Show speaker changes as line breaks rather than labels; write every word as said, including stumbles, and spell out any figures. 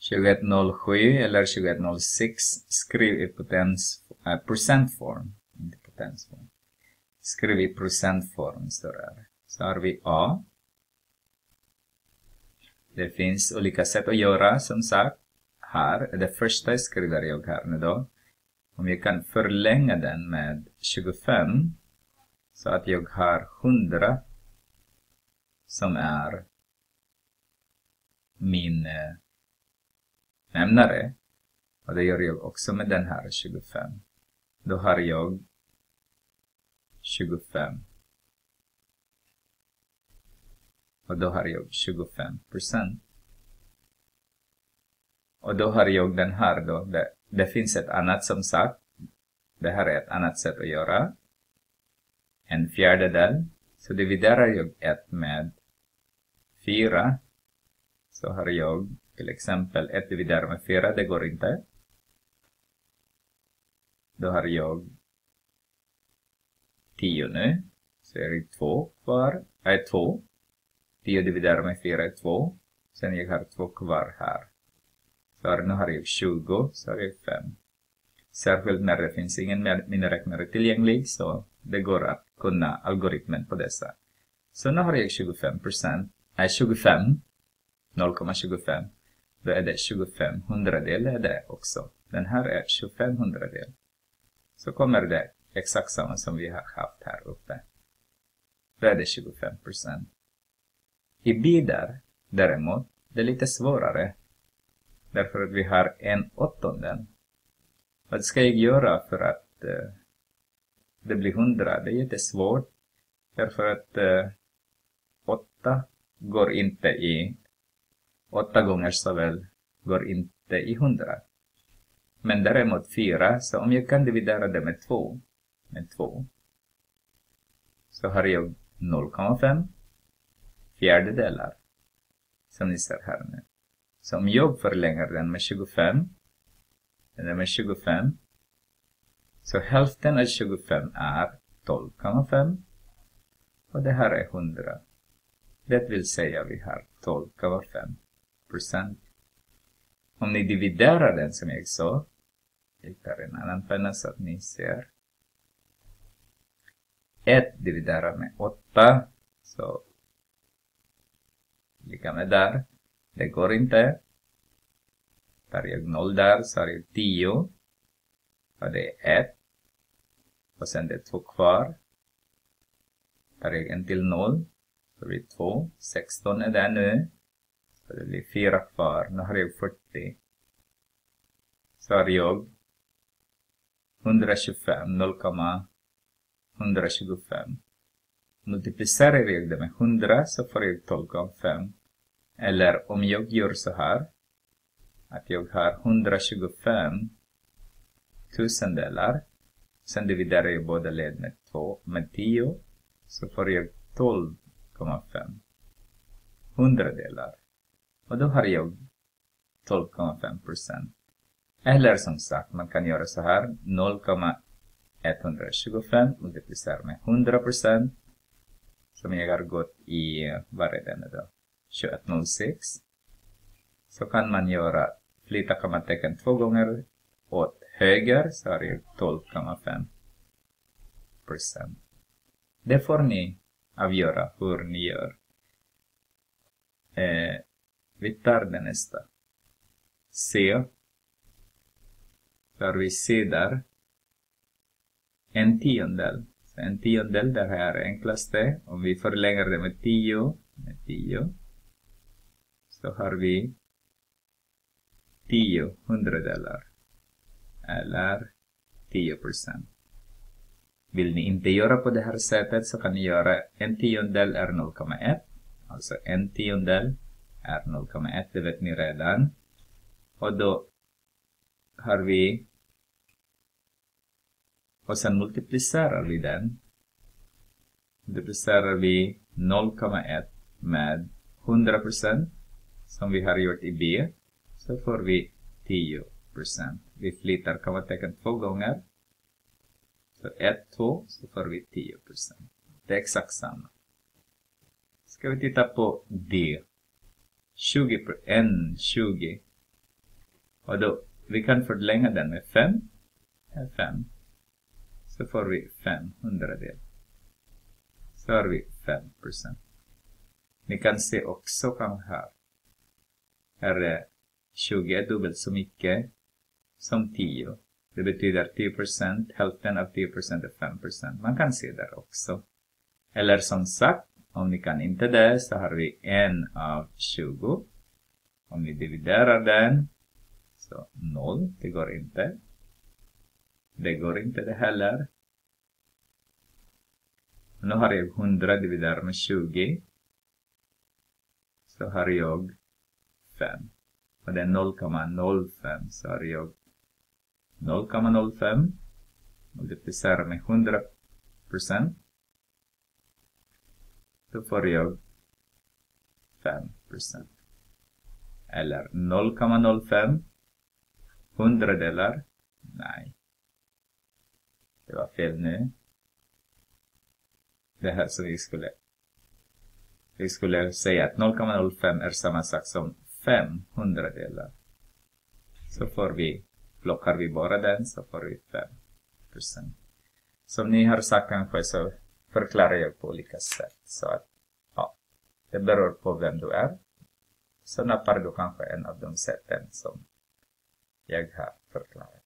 tjugoett noll sju eller tjugoett noll sex skriv i potens, äh, procentform. Inte potensform. Skriv i procentform står det. Så har vi A. Det finns olika sätt att göra som sagt. Här, det första skriver jag här nu då. Om jag kan förlänga den med tjugofem. Så att jag har hundra. Som är min eh, nämnare. Och det gör jag också med den här tjugofem. Då har jag tjugofem. Och då har jag tjugofem procent. Och då har jag den här då. Det, det finns ett annat som sagt. Det här är ett annat sätt att göra. En fjärdedel. Så dividerar jag ett med fyra. Så har jag till exempel ett dividerat med fyra. Det går inte. Då har jag tio nu. Så är det två kvar. Nej, två. tio dividerat med fyra är två. Sen jag har två kvar här. Så nu har jag tjugo. Så har jag fem. Särskilt när det finns ingen miniräknare tillgänglig. Så det går att kunna algoritmen på dessa. Så nu har jag tjugofem procent. Nej, tjugofem. noll komma tjugofem. Då är det tjugofem hundradel är det också. Den här är tjugofem hundradel. Så kommer det exakt samma som vi har haft här uppe. Då är det tjugofem procent. I bitar däremot, det är lite svårare. Därför att vi har en åttondel. Vad ska jag göra för att eh, det blir hundra? Det är jättesvårt. Därför att eh, åtta går inte i åtta gånger så väl går inte i hundra. Men däremot fyra, så om jag kan dividera det med två, med två, så har jag noll komma fem fjärdedelar. Som ni ser här nu. Så om jag förlänger den med tjugofem, den med tjugofem, så hälften av tjugofem är tolv komma fem. Och det här är hundra. Det vill säga vi har tolv komma fem procent. Om ni dividerar den som jag sa. Jag tar en annan penna så att ni ser. ett dividerar med åtta. Så lika med där. Det går inte. Tar jag noll där så har jag tio. Och det är ett. Och sen det är två kvar. Tar jag en till noll. Så blir det två. sexton är där nu. Så det blir fyra kvar. Nu har jag fyrtio. Så har jag etthundratjugofem. noll komma etthundratjugofem. Multiplicerar jag det med hundra så får jag tolv komma fem. Eller om jag gör så här. Att jag har etthundratjugofem tusendelar. Sen dividerar jag båda led med två. Med tio. Så får jag tolv komma fem hundradelar. Och då har jag tolv komma fem procent. Eller som sagt, man kan göra så här. noll komma etthundratjugofem multiplicerar med hundra procent. Som jag har gått i, vad är det nu då? tjugoett noll sex. Så kan man göra, flytta kommatecken två gånger åt höger. Så har jag tolv komma fem procent. Det får ni avgöra hur ni gör. Eh, vi tar det nästa. C. Så har vi C där. En tiondel. Så en tiondel, det här är enklaste. Om vi förlänger det med tio. Med tio. Så har vi tio hundradelar. Eller tio procent. Vill ni inte göra på det här sättet så kan ni göra en tiondel är noll komma ett. Alltså en tiondel är noll komma ett, det vet ni redan. Och då har vi, och sen multiplicerar vi den. Multiplicerar vi noll komma ett med hundra procent som vi har gjort i B. Så får vi tio procent. Vi flyttar kommatecken två gånger. Så ett, två, så får vi tio procent. Det är exakt samma. Ska vi titta på D. tjugo, en, tjugo. Och då, vi kan förlänga den med fem. fem. Så får vi fem hundradel. Så har vi fem procent. Ni kan se också kan här. Här är tjugo är dubbelt så mycket som tio. Det betyder tio procent. Hälften av tio procent är fem procent. Man kan se där också. Eller som sagt, om ni kan inte det så har vi en av tjugo. Om ni dividerar den så noll. Det går inte. Det går inte det heller. Nu har jag hundra dividerat med tjugo. Så har jag fem. Och det är noll komma noll fem. Så har jag noll komma noll fem. Multiplicerar med hundra procent. Då får jag fem procent. Eller noll komma noll fem. Hundradelar. Nej. Det var fel nu. Det här så vi skulle. Vi skulle säga att noll komma noll fem är samma sak som fem hundradelar. Så får vi, plockar vi bara den så får vi fem procent. Som ni har sagt kanske så förklarar jag på olika sätt. Så att, ja, det beror på vem du är. Så nappar du kanske en av de sätten som jag har förklarat.